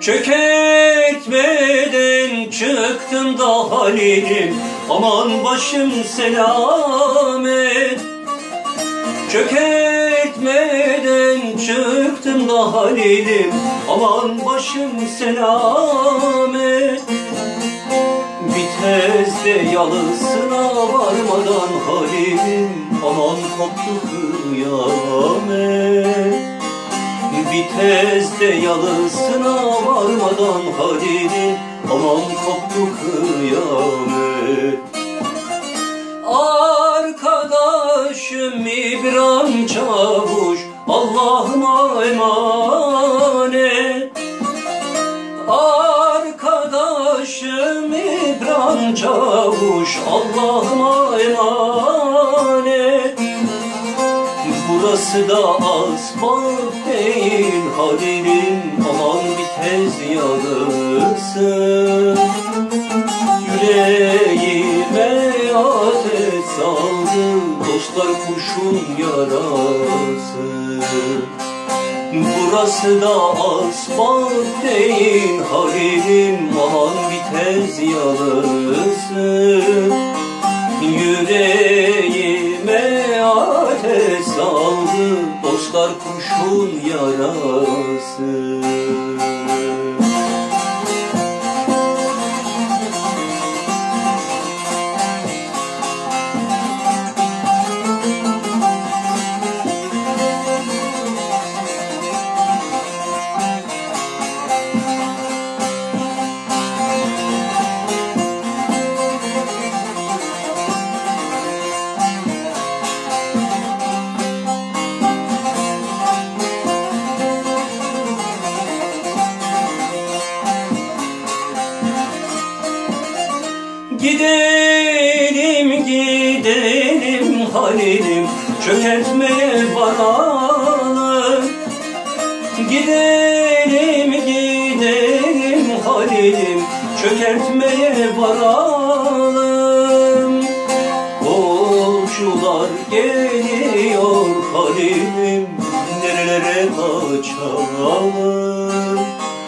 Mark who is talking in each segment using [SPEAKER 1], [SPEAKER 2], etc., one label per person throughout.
[SPEAKER 1] Çökertmeden çıktım da Halil'im, aman başım selamet. Çökertmeden çıktım da Halil'im, aman başım selamet. Viteste yalısına varmadan Halil'im, aman koptu kıyamet. Viteste yalısına varmadan Halil'im, aman koptu kıyamet. Arkadaşım İbrahim Çavuş, Allah'ıma emanet. Arkadaşım İbrahim Çavuş, Allah'ıma emanet. Burası da asfalt değil Halil'im, aman Vites yalısı. Yüreğime ateş saldı, dostlar kurşun yarası. Burası da asfalt değil Halil'im, aman Vites yalısı. Yüreğime ateş saldı, dostlar kurşun yarası. Gidelim gidelim Halil'im, çökertmeye varalım. Gidelim gidelim Halil'im, çökertmeye varalım. Komşular geliyor Halil'im, nerelere kaçalım.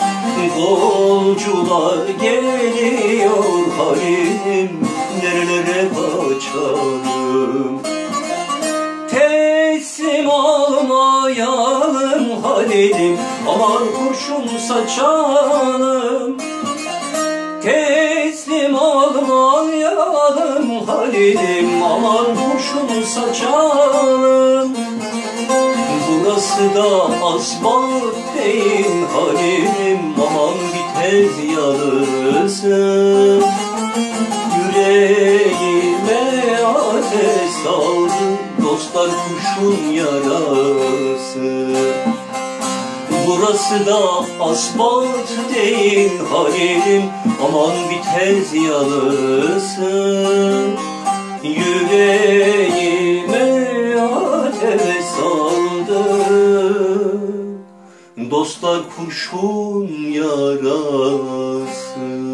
[SPEAKER 1] Golcular geliyor Halil'im, nerelere kaçalım. Teslim olmayalım Halil'im, aman kurşun saçalım. Teslim olmayalım Halil'im, aman kurşun saçalım. Burası da asfalt değil Halil'im, aman Vites yalısı. Yüreğime ateş saldı, dostlar kurşun yarası. Burası da asfalt değil Halil'im, aman Vites yalısı. Yüreğime ateş saldı, dostlar kurşun yarası.